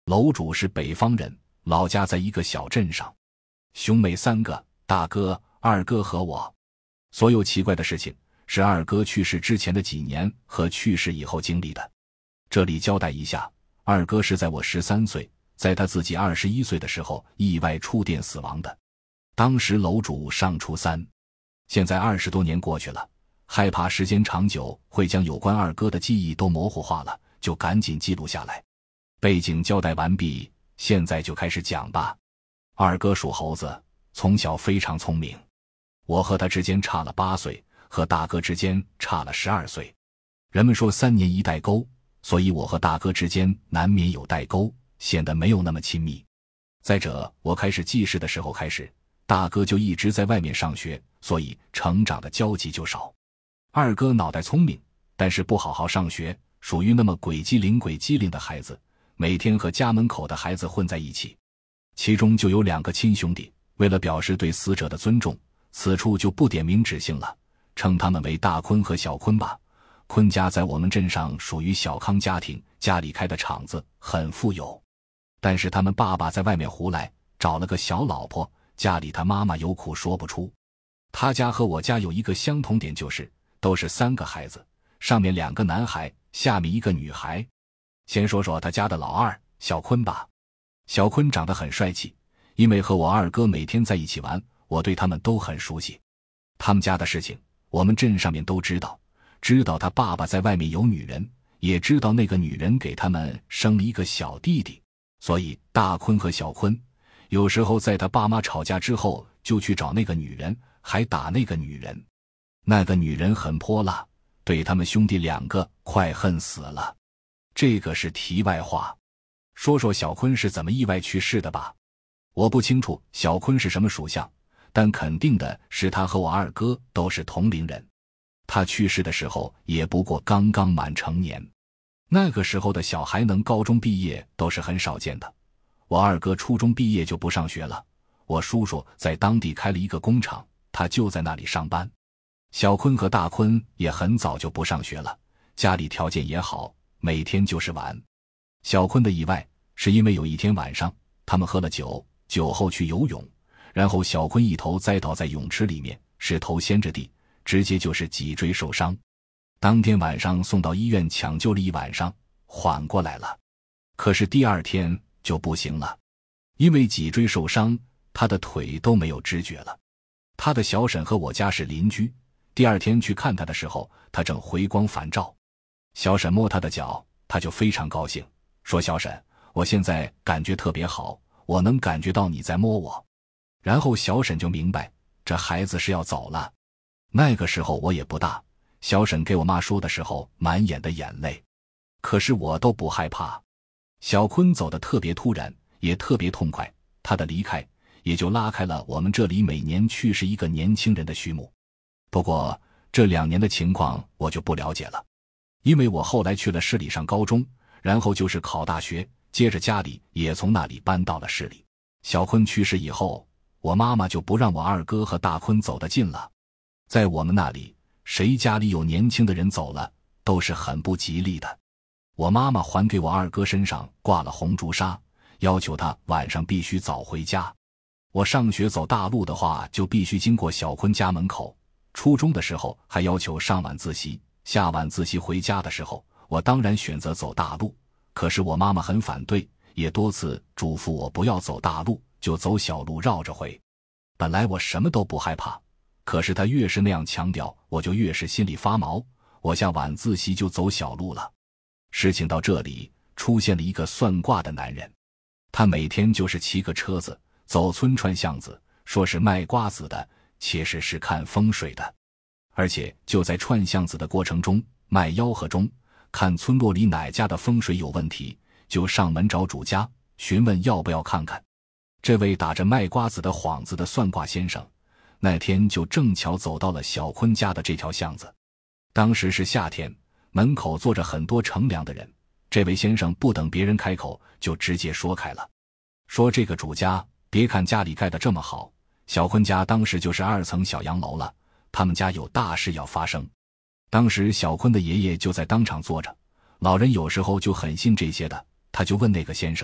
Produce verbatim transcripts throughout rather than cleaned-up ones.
楼主是北方人，老家在一个小镇上，兄妹三个，大哥、二哥和我。所有奇怪的事情是二哥去世之前的几年和去世以后经历的。这里交代一下，二哥是在我十三岁，在他自己二十一岁的时候意外触电死亡的。当时楼主上初三。现在二十多年过去了，害怕时间长久会将有关二哥的记忆都模糊化了，就赶紧记录下来。背景交代完毕，现在就开始讲吧。二哥属猴子，从小非常聪明。我和他之间差了八岁，和大哥之间差了十二岁。人们说三年一代沟，所以我和大哥之间难免有代沟，显得没有那么亲密。再者，我开始记事的时候开始，大哥就一直在外面上学，所以成长的交集就少。二哥脑袋聪明，但是不好好上学，属于那么鬼机灵鬼机灵的孩子，每天和家门口的孩子混在一起。其中就有两个亲兄弟，为了表示对死者的尊重，此处就不点名指姓了，称他们为大坤和小坤吧。坤家在我们镇上属于小康家庭，家里开的厂子，很富有。但是他们爸爸在外面胡来，找了个小老婆，家里他妈妈有苦说不出。他家和我家有一个相同点，就是都是三个孩子，上面两个男孩，下面一个女孩。先说说他家的老二小坤吧。小坤长得很帅气，因为和我二哥每天在一起玩，我对他们都很熟悉。他们家的事情我们镇上面都知道，知道他爸爸在外面有女人，也知道那个女人给他们生了一个小弟弟。所以大坤和小坤有时候在他爸妈吵架之后就去找那个女人，还打那个女人。那个女人很泼辣，对他们兄弟两个快恨死了。这个是题外话。说说小坤是怎么意外去世的吧。我不清楚小坤是什么属相，但肯定的是他和我二哥都是同龄人。他去世的时候也不过刚刚满成年。那个时候的小孩能高中毕业都是很少见的。我二哥初中毕业就不上学了，我叔叔在当地开了一个工厂，他就在那里上班。小坤和大坤也很早就不上学了，家里条件也好，每天就是玩。小坤的意外是因为有一天晚上他们喝了酒，酒后去游泳，然后小坤一头栽倒在泳池里面，是头先着地，直接就是脊椎受伤。当天晚上送到医院抢救了一晚上，缓过来了。可是第二天就不行了，因为脊椎受伤，他的腿都没有知觉了。他的小婶和我家是邻居，第二天去看他的时候，他正回光返照。小婶摸他的脚，他就非常高兴，说小婶，我现在感觉特别好，我能感觉到你在摸我。然后小婶就明白这孩子是要走了。那个时候我也不大，小婶给我妈说的时候满眼的眼泪，可是我都不害怕。小坤走得特别突然，也特别痛快，他的离开也就拉开了我们这里每年去世一个年轻人的序幕。不过这两年的情况我就不了解了，因为我后来去了市里上高中，然后就是考大学，接着家里也从那里搬到了市里。小坤去世以后，我妈妈就不让我二哥和大坤走得近了。在我们那里，谁家里有年轻的人走了都是很不吉利的。我妈妈还给我二哥身上挂了红朱砂，要求他晚上必须早回家。我上学走大路的话就必须经过小坤家门口，初中的时候还要求上晚自习，下晚自习回家的时候，我当然选择走大路，可是我妈妈很反对，也多次嘱咐我不要走大路，就走小路绕着回。本来我什么都不害怕，可是她越是那样强调，我就越是心里发毛，我下晚自习就走小路了。事情到这里，出现了一个算卦的男人，他每天就是骑个车子走村串巷子，说是卖瓜子的，其实是看风水的。而且就在串巷子的过程中，卖吆喝中，看村落里哪家的风水有问题，就上门找主家询问要不要看看。这位打着卖瓜子的幌子的算卦先生，那天就正巧走到了小坤家的这条巷子。当时是夏天，门口坐着很多乘凉的人，这位先生不等别人开口，就直接说开了，说这个主家别看家里盖得这么好，小坤家当时就是二层小洋楼了，他们家有大事要发生。当时小坤的爷爷就在当场坐着，老人有时候就很信这些的，他就问那个先生，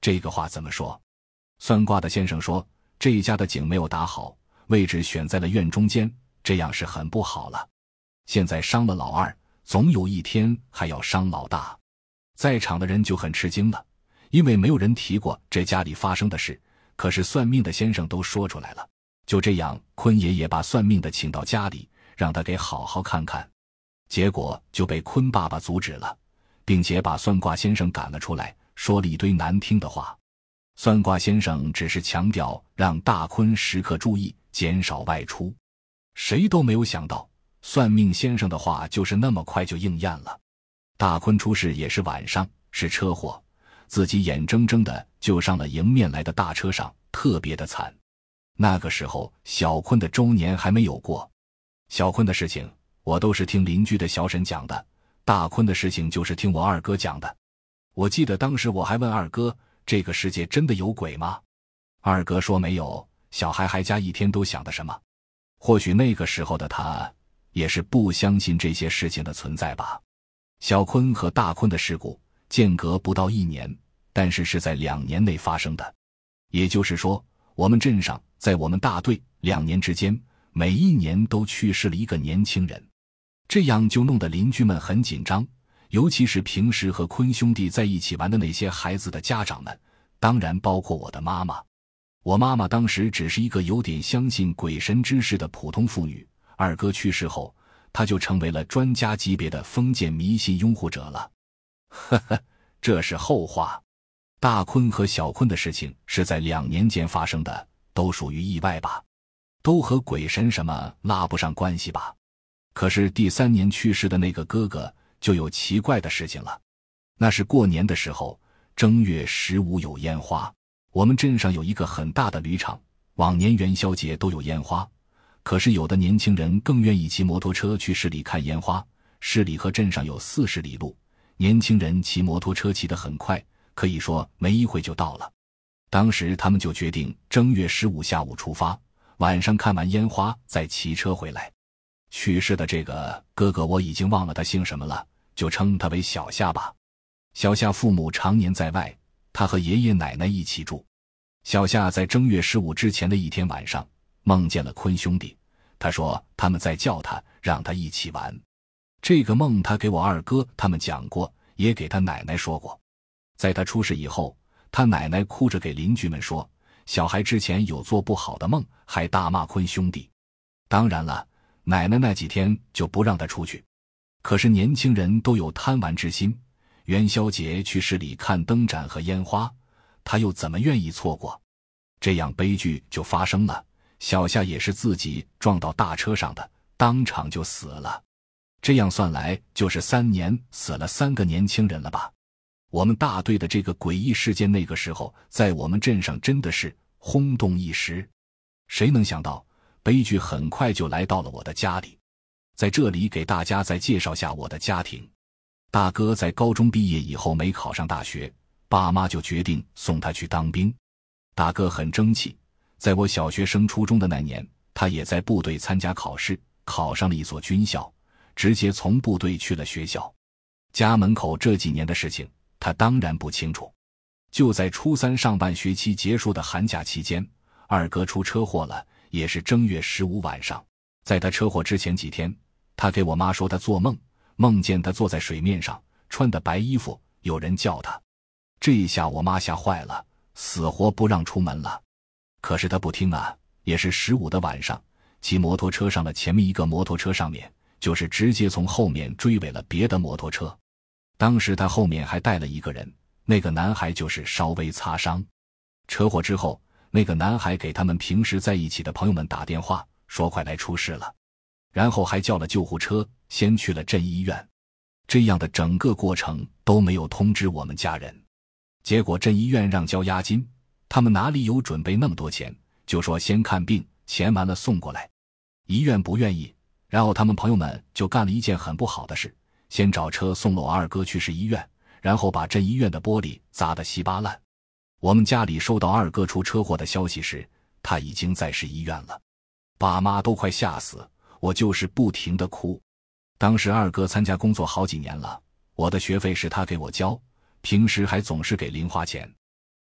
这个话怎么说？算卦的先生说，这一家的井没有打好，位置选在了院中间，这样是很不好了。现在伤了老二，总有一天还要伤老大。在场的人就很吃惊了，因为没有人提过这家里发生的事，可是算命的先生都说出来了。就这样，坤爷爷把算命的请到家里，让他给好好看看。结果就被坤爸爸阻止了，并且把算卦先生赶了出来，说了一堆难听的话。算卦先生只是强调让大坤时刻注意，减少外出。谁都没有想到，算命先生的话就是那么快就应验了。大坤出事也是晚上，是车祸，自己眼睁睁的就上了迎面来的大车上，特别的惨。那个时候小坤的周年还没有过。小坤的事情我都是听邻居的小婶讲的，大坤的事情就是听我二哥讲的。我记得当时我还问二哥，这个世界真的有鬼吗？二哥说没有，小孩孩家一天都想的什么。或许那个时候的他也是不相信这些事情的存在吧。小坤和大坤的事故间隔不到一年，但是是在两年内发生的。也就是说，我们镇上在我们大队两年之间，每一年都去世了一个年轻人。这样就弄得邻居们很紧张，尤其是平时和坤兄弟在一起玩的那些孩子的家长们，当然包括我的妈妈。我妈妈当时只是一个有点相信鬼神之事的普通妇女，二哥去世后，她就成为了专家级别的封建迷信拥护者了。呵呵，这是后话。大坤和小坤的事情是在两年间发生的，都属于意外吧，都和鬼神什么拉不上关系吧。可是第三年去世的那个哥哥就有奇怪的事情了。那是过年的时候，正月十五有烟花。我们镇上有一个很大的铝厂，往年元宵节都有烟花，可是有的年轻人更愿意骑摩托车去市里看烟花。市里和镇上有四十里路，年轻人骑摩托车骑得很快，可以说没一会就到了。当时他们就决定正月十五下午出发，晚上看完烟花再骑车回来。去世的这个哥哥我已经忘了他姓什么了，就称他为小夏吧。小夏父母常年在外，他和爷爷奶奶一起住。小夏在正月十五之前的一天晚上梦见了坤兄弟，他说他们在叫他，让他一起玩。这个梦他给我二哥他们讲过，也给他奶奶说过。在他出事以后，他奶奶哭着给邻居们说，小孩之前有做不好的梦，还大骂坤兄弟。当然了，奶奶那几天就不让他出去。可是年轻人都有贪玩之心，元宵节去市里看灯展和烟花，他又怎么愿意错过？这样悲剧就发生了。小夏也是自己撞到大车上的，当场就死了。这样算来就是三年死了三个年轻人了吧。我们大队的这个诡异事件那个时候在我们镇上真的是轰动一时。谁能想到悲剧很快就来到了我的家里。在这里给大家再介绍下我的家庭。大哥在高中毕业以后没考上大学，爸妈就决定送他去当兵。大哥很争气，在我小学升初中的那年，他也在部队参加考试，考上了一所军校，直接从部队去了学校。家门口这几年的事情他当然不清楚。就在初三上半学期结束的寒假期间，二哥出车祸了，也是正月十五晚上。在他车祸之前几天，他给我妈说他做梦，梦见他坐在水面上，穿的白衣服，有人叫他。这一下我妈吓坏了，死活不让出门了。可是他不听啊，也是十五的晚上，骑摩托车上了前面一个摩托车上面，就是直接从后面追尾了别的摩托车。当时他后面还带了一个人，那个男孩就是稍微擦伤。车祸之后，那个男孩给他们平时在一起的朋友们打电话，说快来出事了，然后还叫了救护车，先去了镇医院。这样的整个过程都没有通知我们家人。结果镇医院让交押金，他们哪里有准备那么多钱，就说先看病，钱完了送过来。医院不愿意，然后他们朋友们就干了一件很不好的事，先找车送了我二哥去市医院，然后把镇医院的玻璃砸得稀巴烂。我们家里收到二哥出车祸的消息时，他已经在市医院了。爸妈都快吓死，我就是不停地哭。当时二哥参加工作好几年了，我的学费是他给我交，平时还总是给零花钱。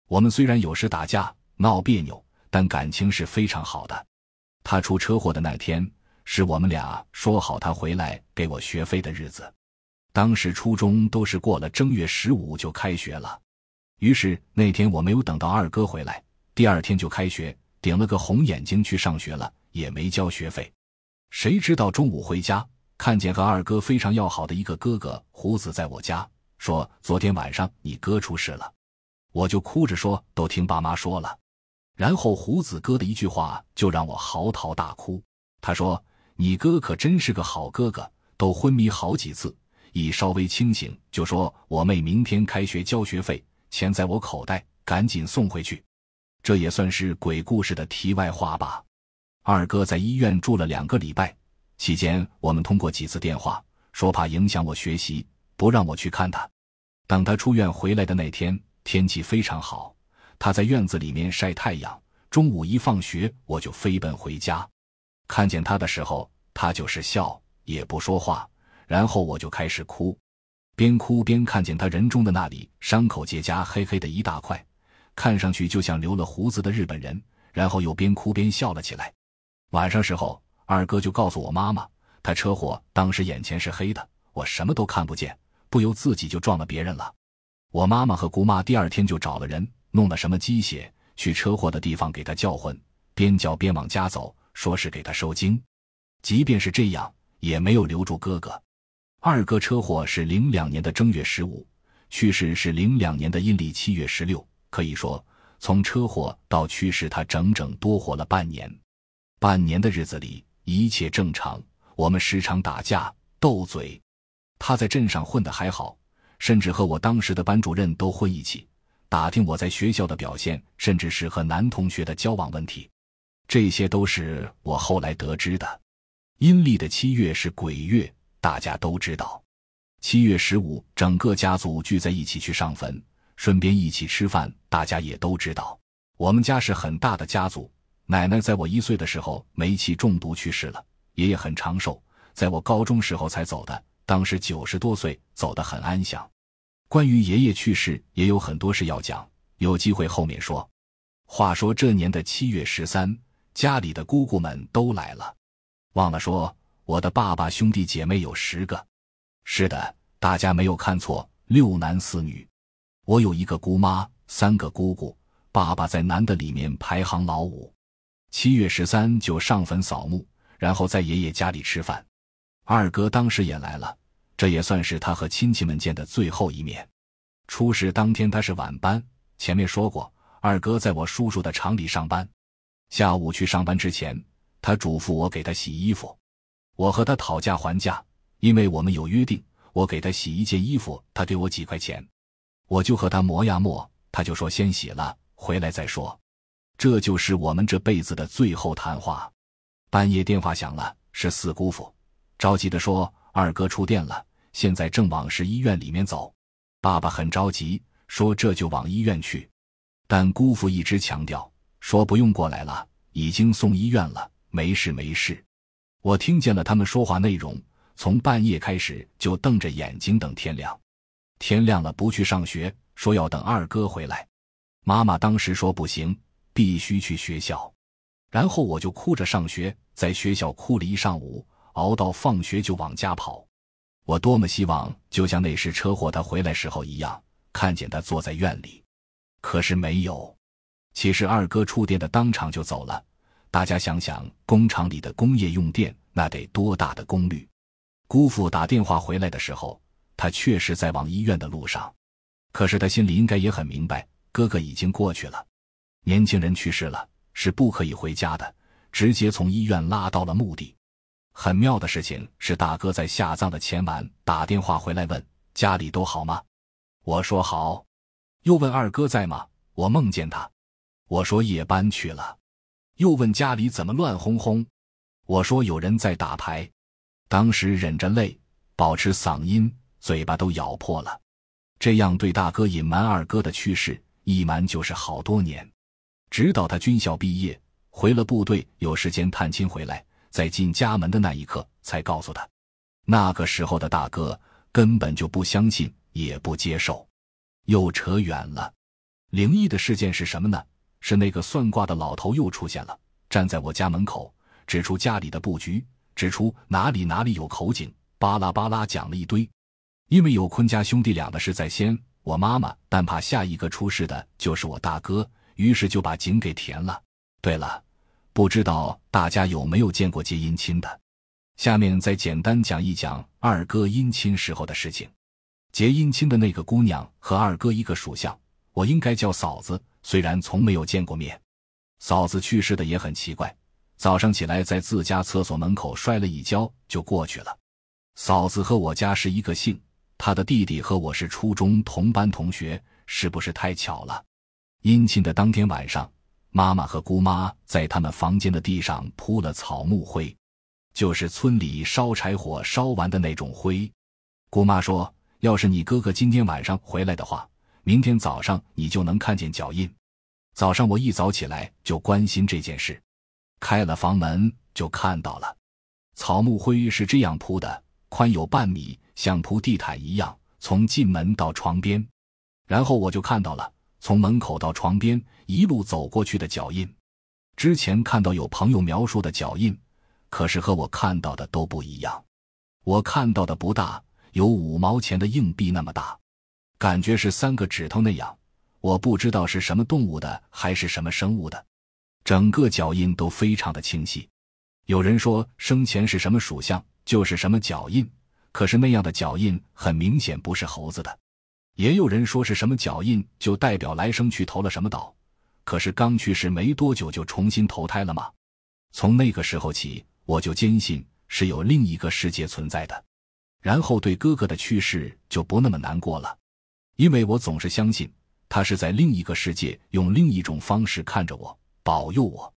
我们虽然有时打架闹别扭，但感情是非常好的。他出车祸的那天，是我们俩说好他回来给我学费的日子。当时初中都是过了正月十五就开学了，于是那天我没有等到二哥回来，第二天就开学，顶了个红眼睛去上学了，也没交学费。谁知道中午回家，看见和二哥非常要好的一个哥哥胡子在我家，说昨天晚上你哥出事了。我就哭着说都听爸妈说了。然后胡子哥的一句话就让我嚎啕大哭，他说你哥可真是个好哥哥，都昏迷好几次，一稍微清醒就说我妹明天开学交学费，钱在我口袋，赶紧送回去。这也算是鬼故事的题外话吧。二哥在医院住了两个礼拜，期间我们通过几次电话，说怕影响我学习，不让我去看他。等他出院回来的那天，天气非常好，他在院子里面晒太阳，中午一放学我就飞奔回家。看见他的时候，他就是笑，也不说话，然后我就开始哭，边哭边看见他人中的那里伤口结痂，黑黑的一大块，看上去就像留了胡子的日本人，然后又边哭边笑了起来。晚上时候，二哥就告诉我妈妈，他车祸当时眼前是黑的，我什么都看不见，不由自己就撞了别人了。我妈妈和姑妈第二天就找了人，弄了什么鸡血，去车祸的地方给他叫魂，边叫边往家走，说是给他收经。即便是这样，也没有留住哥哥。二哥车祸是零两年的正月十五，去世是零两年的阴历七月十六，可以说从车祸到去世他整整多活了半年。半年的日子里一切正常，我们时常打架斗嘴。他在镇上混得还好，甚至和我当时的班主任都混一起，打听我在学校的表现，甚至是和男同学的交往问题。这些都是我后来得知的。阴历的七月是鬼月，大家都知道。七月十五，整个家族聚在一起去上坟，顺便一起吃饭，大家也都知道。我们家是很大的家族，奶奶在我一岁的时候煤气中毒去世了，爷爷很长寿，在我高中时候才走的，当时九十多岁，走得很安详。关于爷爷去世也有很多事要讲，有机会后面说。话说这年的七月十三，家里的姑姑们都来了。忘了说，我的爸爸兄弟姐妹有十个。是的，大家没有看错，六男四女。我有一个姑妈，三个姑姑，爸爸在男的里面排行老五。七月十三就上坟扫墓，然后在爷爷家里吃饭。二哥当时也来了，这也算是他和亲戚们见的最后一面。出事当天他是晚班，前面说过，二哥在我叔叔的厂里上班。下午去上班之前，他嘱咐我给他洗衣服。我和他讨价还价，因为我们有约定，我给他洗一件衣服，他给我几块钱。我就和他磨呀磨，他就说先洗了，回来再说。这就是我们这辈子的最后谈话。半夜电话响了，是四姑父，着急地说二哥触电了，现在正往市医院里面走。爸爸很着急，说这就往医院去。但姑父一直强调，说不用过来了，已经送医院了，没事没事。我听见了他们说话内容，从半夜开始就瞪着眼睛等天亮。天亮了不去上学，说要等二哥回来。妈妈当时说不行，必须去学校。然后我就哭着上学，在学校哭了一上午，熬到放学就往家跑。我多么希望就像那时车祸他回来时候一样，看见他坐在院里。可是没有。其实二哥触电的当场就走了，大家想想工厂里的工业用电那得多大的功率。姑父打电话回来的时候，他确实在往医院的路上，可是他心里应该也很明白，哥哥已经过去了。年轻人去世了，是不可以回家的，直接从医院拉到了墓地。很妙的事情是，大哥在下葬的前晚打电话回来问家里都好吗？我说好。又问二哥在吗？我梦见他。我说夜班去了。又问家里怎么乱哄哄？我说有人在打牌。当时忍着泪，保持嗓音，嘴巴都咬破了。这样对大哥隐瞒二哥的去世，一瞒就是好多年。直到他军校毕业，回了部队，有时间探亲回来，在进家门的那一刻才告诉他。那个时候的大哥根本就不相信，也不接受。又扯远了。 灵异的事件是什么呢？是那个算卦的老头又出现了，站在我家门口，指出家里的布局，指出哪里哪里有口井，巴拉巴拉讲了一堆。因为有坤家兄弟俩的事在先，我妈妈但怕下一个出事的就是我大哥，于是就把井给填了。对了，不知道大家有没有见过接姻亲的？下面再简单讲一讲二哥姻亲时候的事情。结姻亲的那个姑娘和二哥一个属相，我应该叫嫂子，虽然从没有见过面。嫂子去世的也很奇怪，早上起来在自家厕所门口摔了一跤就过去了。嫂子和我家是一个姓，她的弟弟和我是初中同班同学，是不是太巧了？姻亲的当天晚上，妈妈和姑妈在他们房间的地上铺了草木灰，就是村里烧柴火烧完的那种灰。姑妈说，要是你哥哥今天晚上回来的话，明天早上你就能看见脚印。早上我一早起来就关心这件事，开了房门就看到了。草木灰是这样铺的，宽有半米，像铺地毯一样，从进门到床边。然后我就看到了从门口到床边一路走过去的脚印。之前看到有朋友描述的脚印，可是和我看到的都不一样。我看到的不大，有五毛钱的硬币那么大，感觉是三个指头那样，我不知道是什么动物的还是什么生物的。整个脚印都非常的清晰。有人说生前是什么属相就是什么脚印，可是那样的脚印很明显不是猴子的。也有人说是什么脚印就代表来生去投了什么岛，可是刚去世没多久就重新投胎了吗？从那个时候起，我就坚信是有另一个世界存在的，然后对哥哥的去世就不那么难过了，因为我总是相信他是在另一个世界用另一种方式看着我，保佑我。